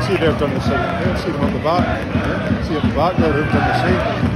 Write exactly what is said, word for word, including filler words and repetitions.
see they've done the same. Yeah, see them on the back. Yeah, see at the back there, they've done the same.